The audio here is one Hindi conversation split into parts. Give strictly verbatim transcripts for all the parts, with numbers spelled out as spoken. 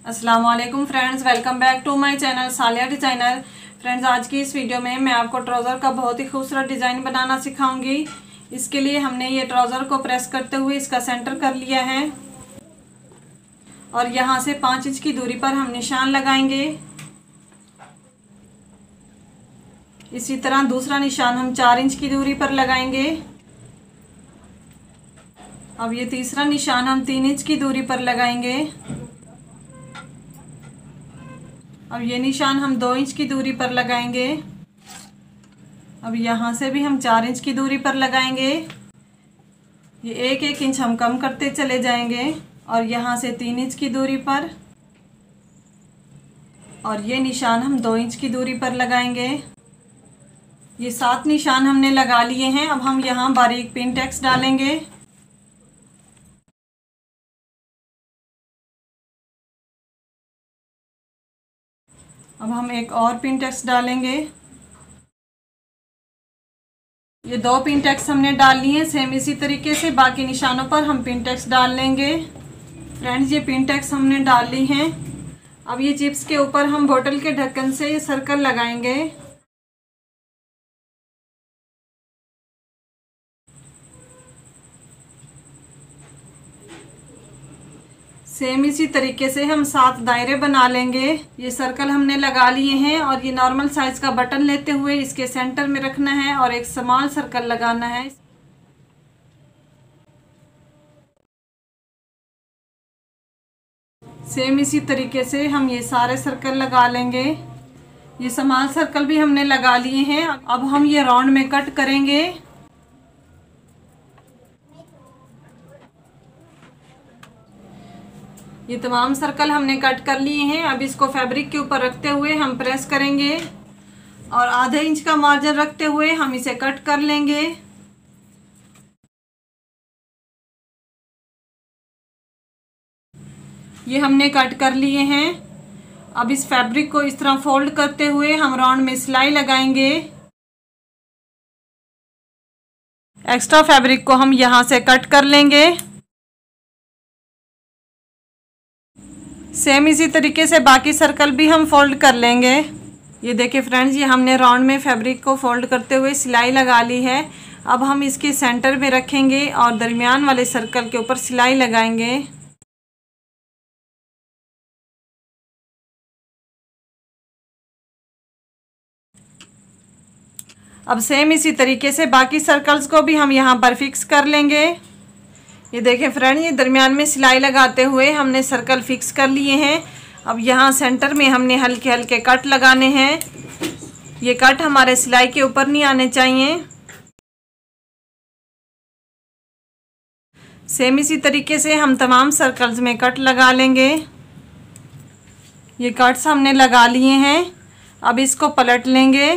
अस्सलाम वालेकुम friends, welcome back to my channel सालिया डिज़ाइनर। फ्रेंड्स, आज की इस वीडियो में मैं आपको ट्राउज़र का बहुत ही खूबसूरत डिज़ाइन बनाना सिखाऊंगी। इसके लिए हमने ये ट्राउज़र को प्रेस करते हुए इसका सेंटर कर लिया है और यहाँ से पाँच इंच की दूरी पर हम निशान लगाएंगे। इसी तरह दूसरा निशान हम चार इंच की दूरी पर लगाएंगे। अब ये तीसरा निशान हम तीन इंच की दूरी पर लगाएंगे। अब ये निशान हम दो इंच की दूरी पर लगाएंगे। अब यहाँ से भी हम चार इंच की दूरी पर लगाएंगे। ये एक एक इंच हम कम करते चले जाएंगे और यहाँ से तीन इंच की दूरी पर, और ये निशान हम दो इंच की दूरी पर लगाएंगे। ये सात निशान हमने लगा लिए हैं। अब हम यहाँ बारीक पिन टैक्स डालेंगे। अब हम एक और पिन टैक्स डालेंगे। ये दो पिन टैक्स हमने डाल लिए हैं। सेम इसी तरीके से बाकी निशानों पर हम पिन टैक्स डाल लेंगे। फ्रेंड्स, ये पिन टैक्स हमने डाल ली हैं। अब ये चिप्स के ऊपर हम बोतल के ढक्कन से ये सर्कल लगाएंगे। सेम इसी तरीके से हम सात दायरे बना लेंगे। ये सर्कल हमने लगा लिए हैं और ये नॉर्मल साइज का बटन लेते हुए इसके सेंटर में रखना है और एक स्मॉल सर्कल लगाना है। सेम इसी तरीके से हम ये सारे सर्कल लगा लेंगे। ये स्मॉल सर्कल भी हमने लगा लिए हैं। अब हम ये राउंड में कट करेंगे। ये तमाम सर्कल हमने कट कर लिए हैं। अब इसको फैब्रिक के ऊपर रखते हुए हम प्रेस करेंगे और आधे इंच का मार्जिन रखते हुए हम इसे कट कर लेंगे। ये हमने कट कर लिए हैं। अब इस फैब्रिक को इस तरह फोल्ड करते हुए हम राउंड में सिलाई लगाएंगे। एक्स्ट्रा फैब्रिक को हम यहाँ से कट कर लेंगे। सेम इसी तरीके से बाकी सर्कल भी हम फोल्ड कर लेंगे। ये देखिए फ्रेंड्स, ये हमने राउंड में फैब्रिक को फोल्ड करते हुए सिलाई लगा ली है। अब हम इसके सेंटर में रखेंगे और दरमियान वाले सर्कल के ऊपर सिलाई लगाएंगे। अब सेम इसी तरीके से बाकी सर्कल्स को भी हम यहाँ पर फिक्स कर लेंगे। ये देखें फ्रेंड, ये दरमियान में सिलाई लगाते हुए हमने सर्कल फिक्स कर लिए हैं। अब यहाँ सेंटर में हमने हल्के हल्के कट लगाने हैं। ये कट हमारे सिलाई के ऊपर नहीं आने चाहिए। सेम इसी तरीके से हम तमाम सर्कल्स में कट लगा लेंगे। ये कट्स हमने लगा लिए हैं। अब इसको पलट लेंगे।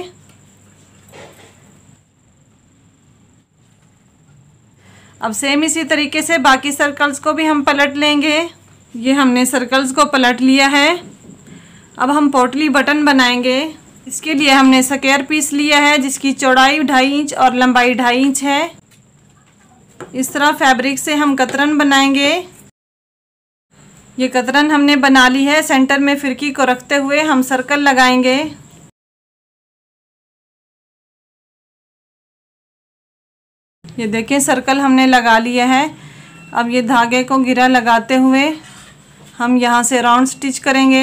अब सेम इसी तरीके से बाकी सर्कल्स को भी हम पलट लेंगे। ये हमने सर्कल्स को पलट लिया है। अब हम पोटली बटन बनाएंगे। इसके लिए हमने स्क्वायर पीस लिया है जिसकी चौड़ाई ढाई इंच और लंबाई ढाई इंच है। इस तरह फैब्रिक से हम कतरन बनाएंगे। ये कतरन हमने बना ली है। सेंटर में फिरकी को रखते हुए हम सर्कल लगाएंगे। ये देखें, सर्कल हमने लगा लिया है। अब ये धागे को गिरा लगाते हुए हम यहाँ से राउंड स्टिच करेंगे।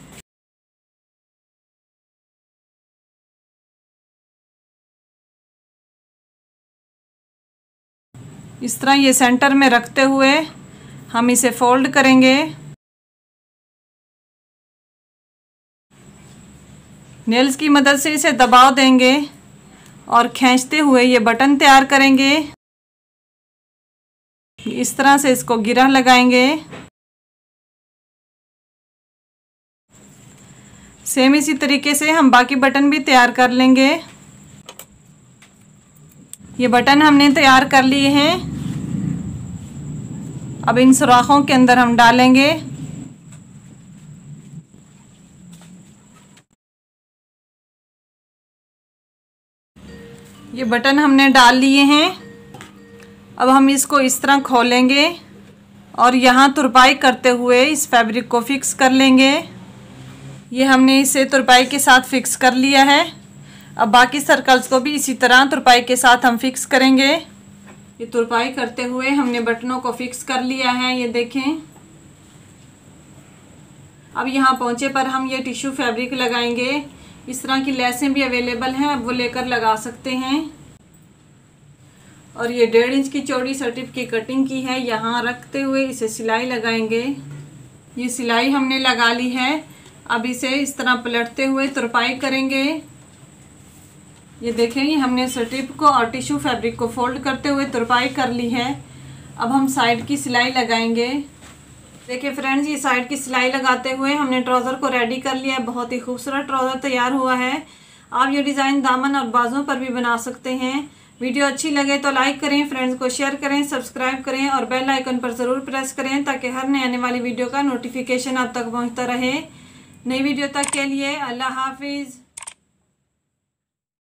इस तरह ये सेंटर में रखते हुए हम इसे फोल्ड करेंगे। नेल्स की मदद से इसे दबाव देंगे और खींचते हुए ये बटन तैयार करेंगे। इस तरह से इसको गिरा लगाएंगे। सेम इसी तरीके से हम बाकी बटन भी तैयार कर लेंगे। ये बटन हमने तैयार कर लिए हैं। अब इन सुराखों के अंदर हम डालेंगे। ये बटन हमने डाल लिए हैं। अब हम इसको इस तरह खोलेंगे और यहाँ तुरपाई करते हुए इस फैब्रिक को फिक्स कर लेंगे। ये हमने इसे तुरपाई के साथ फिक्स कर लिया है। अब बाकी सर्कल्स को भी इसी तरह तुरपाई के साथ हम फिक्स करेंगे। ये तुरपाई करते हुए हमने बटनों को फिक्स कर लिया है, ये देखें। अब यहाँ पोंचे पर हम ये टिश्यू फैब्रिक लगाएंगे। इस तरह की लेसें भी अवेलेबल हैं, अब वो लेकर लगा सकते हैं। और ये डेढ़ इंच की चौड़ी सर्टिप की कटिंग की है, यहाँ रखते हुए इसे सिलाई लगाएंगे। ये सिलाई हमने लगा ली है। अब इसे इस तरह पलटते हुए तुरपाई करेंगे। ये देखें, ये हमने सर्टिप को और टिश्यू फैब्रिक को फोल्ड करते हुए तुरपाई कर ली है। अब हम साइड की सिलाई लगाएंगे। देखिए फ्रेंड्स, ये साइड की सिलाई लगाते हुए हमने ट्राउज़र को रेडी कर लिया है। बहुत ही खूबसूरत ट्राउज़र तैयार हुआ है। आप ये डिज़ाइन दामन और बाजुओं पर भी बना सकते हैं। वीडियो अच्छी लगे तो लाइक करें, फ्रेंड्स को शेयर करें, सब्सक्राइब करें और बेल आइकन पर ज़रूर प्रेस करें ताकि हर नई आने वाली वीडियो का नोटिफिकेशन आप तक पहुंचता रहे। नई वीडियो तक के लिए अल्लाह हाफिज़।